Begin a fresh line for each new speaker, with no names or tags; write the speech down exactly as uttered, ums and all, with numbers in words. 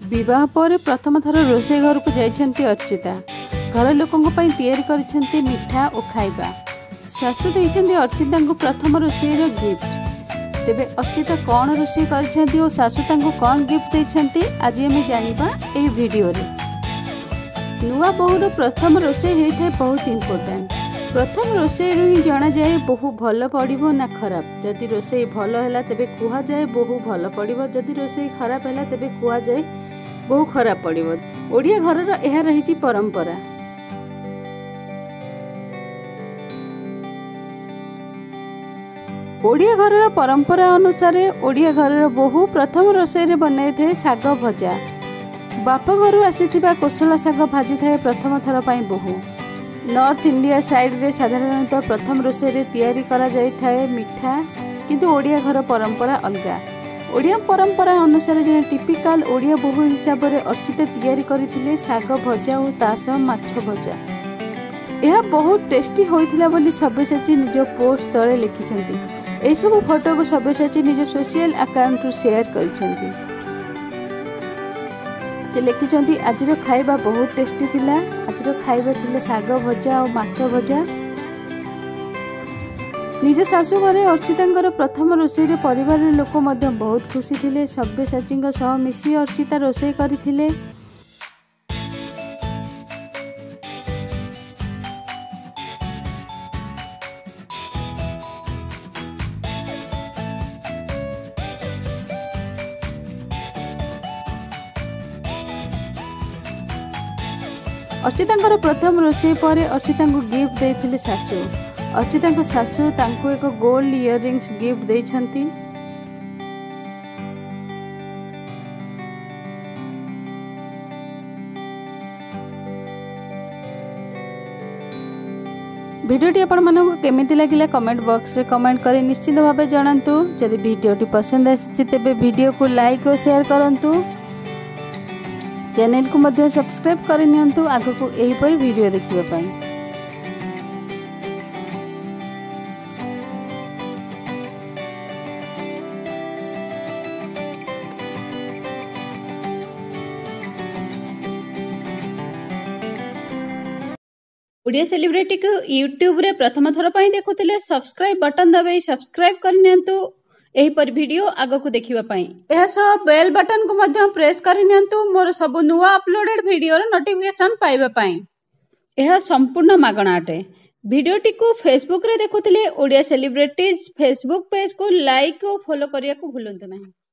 विवाह पर प्रथम थर रोषे घर को जाइछन्ती अर्चिता। घर लोकों पर तैयारी करिछन्ती मिठा और खाइबा। सासू देइछन्ती अर्चिता को प्रथम रोषेर गिफ्ट। तेबे अर्चिता कौन रोषे करिछन्ती और सासू तांको कौन गिफ्ट देइछन्ती आज आमे जानिबा एई भिडियो रे। नुआ बहुर प्रथम रोषे हेइथे बहुत इम्पोर्टेंट। प्रथम रोषे रु ही जाना जाए बहु भल पड़िबो ना खराब। जदि रोषे भल हैला तेबे कुहा जाए बहु भल पड़िबो, जदि रोषे खराब हैला तेबे कुहा जाए बहु खराब पड़िबो। ओडिया घरर एहा रहिछि परंपरा। ओडिया घरर परंपरा अनुसार ओडिया घरर बहु प्रथम रोषे रे बनाई थे साग भजा। बाप घर आसीथिबा कोसला साग भाजी थाए प्रथम थर पई बहु। नॉर्थ इंडिया साइड रे साधारणतः प्रथम रोषे रे तैयारी करा जाई थाए मिठा, किंतु ओडिया घर परंपरा अलगा। ओडिया परंपरा अनुसार जे टिपिकल ओडिया बहु हिसाब रे अर्चिता तैयारी करथिले साग भजा और तास माछ भजा। यह बहुत टेस्टी होइथिला बोली सब्यसाची निज पोस्ट तळे लिखिछन्ती। एई सब फोटो को सब्यसाची निज सोशल अकाउंट रु शेयर करिछन्ती। से लिखिछन्ती आजिर खाइबा बहुत टेस्टी थिला। आजिर खाइबा थिले साग भजा और माछ भजा। निज शाशु घरे अर्चितांकर प्रथम रोषे रे परिवार लोक मध्य बहुत खुशी थिले। सब्यसाची सह मिसी अर्चिता रोषे करथिले। अर्चितांकर प्रथम रोषे पर अर्चिता को गिफ्ट देथिले सासू। अर्चिता सासू तांको एक गोल्ड इयररिंग्स गिफ्ट देइछन्ती। भिडियोटी आपण मानक केमिति लागिला कमेंट बॉक्स रे कमेंट करी निश्चित भाबे जणांतु। जदि भिडियोटी पसंद आछि तेबे भिडियो को लाइक और शेयर करंतु। चैनल को मध्य सब्सक्राइब कर नियंतु आगो को एही परि वीडियो देखिबा पई। ओडिया सेलिब्रिटी को यूट्यूब रे प्रथम थर पई देखुतिले सब्सक्राइब बटन दबाई सब्सक्राइब कर नियंतु एही पर वीडियो आगो को देखिबा पई। एहा सह बेल बटन को मध्य प्रेस कर नियंतु मोर सब नुवा अपलोडेड वीडियो रो नोटिफिकेशन पाइबा पई। एहा संपूर्ण मागणा अटे। वीडियोटी को फेसबुक रे देखुतिले ओडिया सेलिब्रिटीज फेसबुक पेज को लाइक और फॉलो करिया को भूलंतु नहीं।